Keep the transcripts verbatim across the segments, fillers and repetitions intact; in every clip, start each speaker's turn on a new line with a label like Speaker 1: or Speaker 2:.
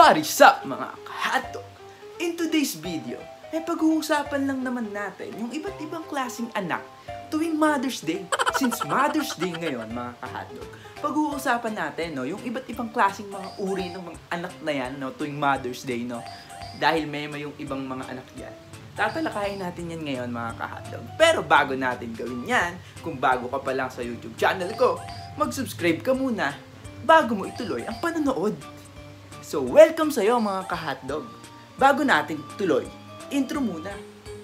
Speaker 1: What is up mga kahotdog? In today's video, eh pag-uusapan lang naman natin yung iba't ibang klaseng anak tuwing Mother's Day. Since Mother's Day ngayon mga kahotdog, pag-uusapan natin no, yung iba't ibang klaseng mga uri ng mga anak na yan no, tuwing Mother's Day. No? Dahil may may yung ibang mga anak yan. Tatalakayin natin yan ngayon mga kahotdog. Pero bago natin gawin yan, kung bago ka pa lang sa YouTube channel ko, mag-subscribe ka muna bago mo ituloy ang panonood. So, welcome sa'yo mga kahotdog. Bago natin tuloy, intro muna.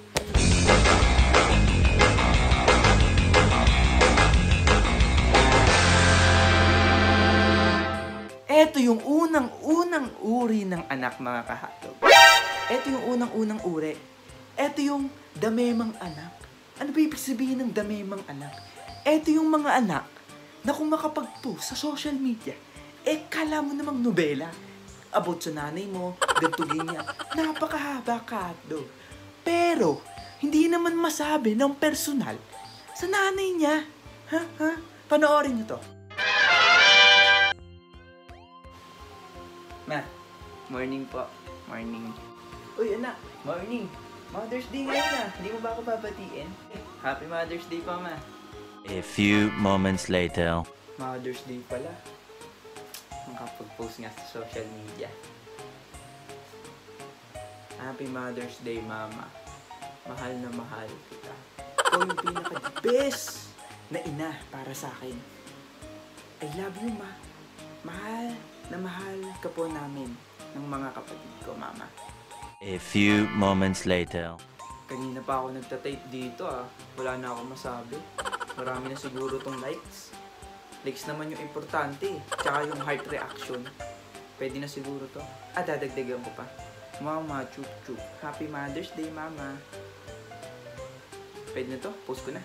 Speaker 1: Ito yung unang-unang uri ng anak mga kahotdog. Ito yung unang-unang uri. Ito yung damemang anak. Ano ba ibig sabihin ng damemang anak? Ito yung mga anak na kung makapag-post sa social media, eh kala mo namang nobela. About sa nanay mo, ganito ganyan. Napakahaba kahotdog. Pero, hindi naman masabi ng personal sa nanay niya. Ha? Ha? Panoorin niyo to. Ma, morning po. Morning. Uy, anak. Morning. Mother's Day ngayon na. Hindi mo ba ako babatiin? Happy Mother's Day pa, ma.
Speaker 2: A few moments later.
Speaker 1: Mother's Day pala. Makapag-post nga sa social media. Happy Mother's Day, Mama. Mahal na mahal kita. Ikaw yung pinaka-best na ina para sa akin. I love you, Ma. Mahal na mahal ka po namin ng mga kapatid ko, Mama.
Speaker 2: A few moments later.
Speaker 1: Kanina pa ako nagtatape dito ah. Wala na akong masabi. Marami na siguro tong likes. Likes naman yung importante. Tsaka yung heart reaction. Pwede na siguro to. Ah, dadagdagan ko pa. Mama, chup chup. Happy Mother's Day, Mama. Pwede na to? Post ko na.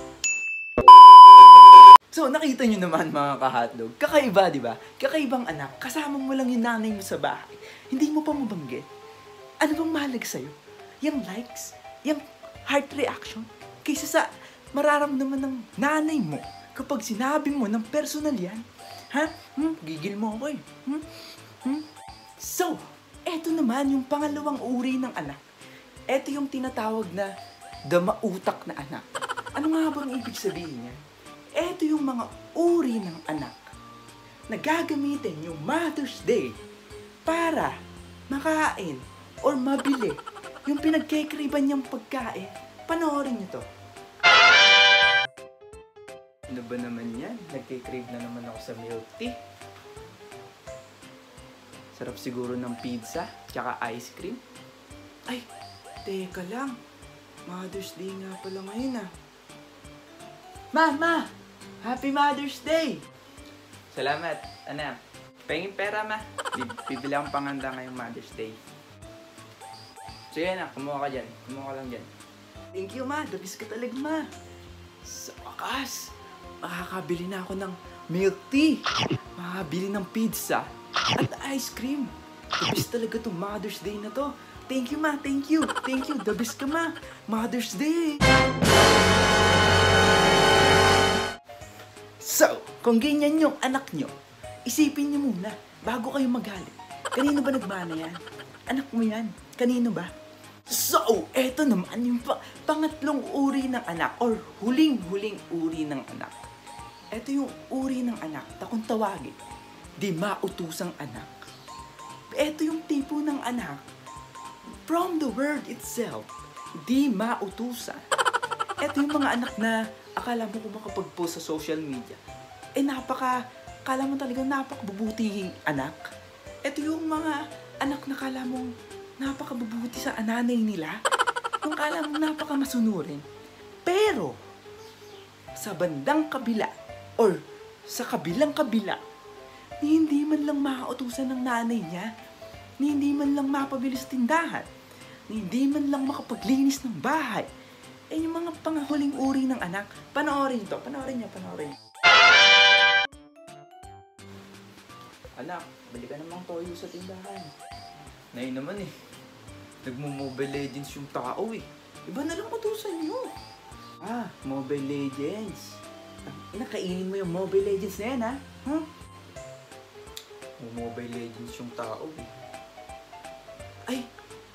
Speaker 1: So, nakita nyo naman mga kahotdog. Kakaiba, di ba? Kakaibang anak. Kasama mo lang yung nanay mo sa bahay. Hindi mo pa mabanggit. Ano bang mahalaga sa'yo? Yung likes? Yung heart reaction? Kaysa sa mararamdaman ng nanay mo kapag sinabi mo ng personal yan. Ha? Hmm? Gigil mo ako eh. Hmm? Hmm? So, eto naman yung pangalawang uri ng anak. Eto yung tinatawag na damautak na anak. Ano nga bang ibig sabihin niya? Eto yung mga uri ng anak na gagamitin yung Mother's Day para makain or mabili yung pinagkikriban niyang pagkain. Panoorin niyo to. Ano ba naman yan? Nagkikrave na naman ako sa milk tea. Sarap siguro ng pizza, tsaka ice cream. Ay, teka lang. Mother's Day nga pala ngayon ah. Mama! Happy Mother's Day! Salamat, anak. Pahingin pera, ma. Bibili akong panganda ngayong Mother's Day. Sige na, kumuha ka dyan. Kumuha ka lang dyan. Thank you, ma. Dabis ka talaga, ma. Sa wakas, makakabili na ako ng milk tea. Makakabili ng pizza at ice cream. Dabis talaga itong Mother's Day na to. Thank you, ma. Thank you. Thank you. Dabis ka, ma. Mother's Day. So, kung ganyan yung anak nyo, isipin nyo muna bago kayo magalit. Kanino ba nagmana yan? Anak mo yan. Kanino ba? So, eto naman yung pa pangatlong uri ng anak or huling-huling uri ng anak. Eto yung uri ng anak na kung tawagin, di mautusang anak. Eto yung tipo ng anak from the word itself, di mautusan. Eto yung mga anak na akala mo kung makapag-post sa social media, eh napaka, akala mo talagang napakabubutihing anak. Eto yung mga anak na akala mong napakabubuti sa ananay nila. Yung akala mong napakamasunurin. Pero, sa bandang kabila, or sa kabilang kabila, ni hindi man lang makautusan ng nanay niya, ni hindi man lang mapabili sa tindahan, ni hindi man lang makapaglinis ng bahay, eh yung mga pangahuling uri ng anak, panoorin ito, panoorin niya, panoorin niya. Anak, bali ka namang toyo sa tindahan. Nay naman eh, nagmo-Mobile Legends yung tao eh. Iba na lang utusan niyo. Ah, Mobile Legends. Inakainin mo yung Mobile Legends na yan, ha? Huh? Mobile Legends yung tao, eh.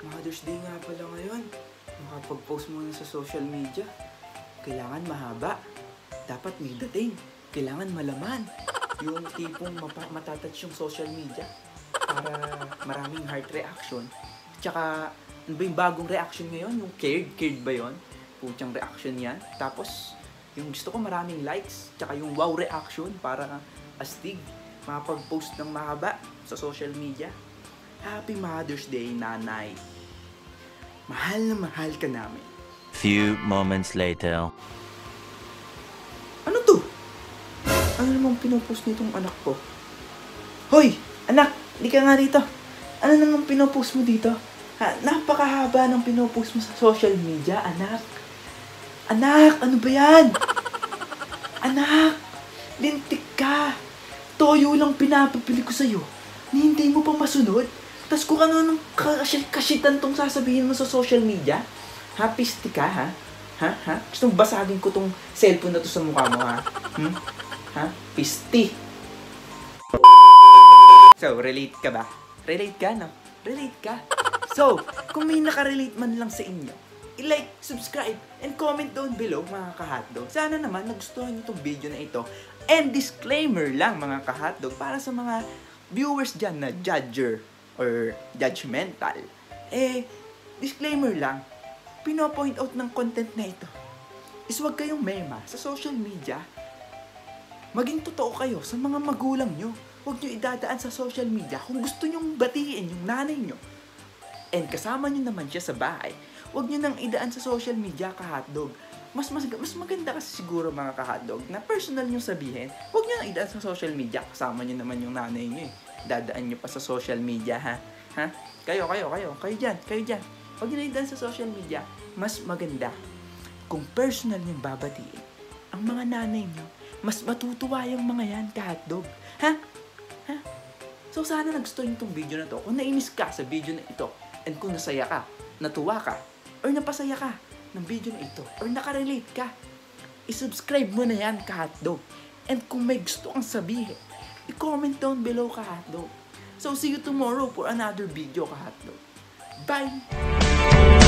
Speaker 1: Mother's Day nga pala ngayon. Makapag-post muna sa social media. Kailangan mahaba. Dapat may dating. Kailangan malaman. Yung tipong mapa- matatouch yung social media para maraming heart reaction. Tsaka, ano ba yung bagong reaction ngayon? Yung cared, cared ba yun? Putyang reaction yan. Tapos, yung gusto ko maraming likes. Tsaka yung wow reaction para astig. Makapag-post ng mahaba sa social media. Happy Mother's Day, nanay. Mahal na mahal ka namin.
Speaker 2: Few moments later.
Speaker 1: Ano to? Ano namang pinopost nitong anak ko? Hoy! Anak! Hindi ka nga dito. Ano namang pinopost mo dito? Ha, napakahaba ng pinopost mo sa social media, anak. Anak! Ano ba yan? Anak! Lintik ka! Toyo lang pinapapili ko sa'yo. Hindi mo pa masunod? Tapos kung ano nung kasitan tong sasabihin mo sa social media? Ha? Pisti ka, ha? Ha? Ha? Gusto mong basagin ko tong cellphone na to sa mukha mo, ha? Hmm? Ha? Pisti. So, relate ka ba? Relate ka, no? Relate ka. So, kung may nakarelate man lang sa inyo, i-like, subscribe, and comment down below, mga kahotdog. Sana naman nagustuhan nyo itong video na ito. And disclaimer lang, mga kahotdog, para sa mga viewers dyan na judger or judgmental. Eh, disclaimer lang, pino-point out ng content na ito is huwag kayong mema sa social media. Maging totoo kayo sa mga magulang nyo. Huwag nyo idadaan sa social media kung gusto nyong batiin yung nanay nyo. And kasama nyo naman siya sa bahay. Huwag nyo nang idaan sa social media, kahotdog. Mas, mas, mas maganda kasi siguro, mga kahotdog, na personal nyo sabihin. Huwag nyo nang idaan sa social media. Kasama nyo naman yung nanay nyo eh. Dadaan nyo pa sa social media, ha? Ha? Kayo, kayo, kayo. Kayo dyan, kayo dyan. Huwag nyo nang idaan sa social media. Mas maganda kung personal nyo babatiin ang mga nanay nyo. Mas matutuwa yung mga yan, kahotdog. Ha? Ha? So sana nagustuhan nyo itong video na to. Kung nainis ka sa video na ito, and kung nasaya ka, natuwa ka, or napasaya ka ng video na ito, or nakarelate ka, isubscribe mo na yan, kahotdog. And kung may gusto kang sabihin, i-comment down below, kahotdog. So see you tomorrow for another video, kahotdog. Bye!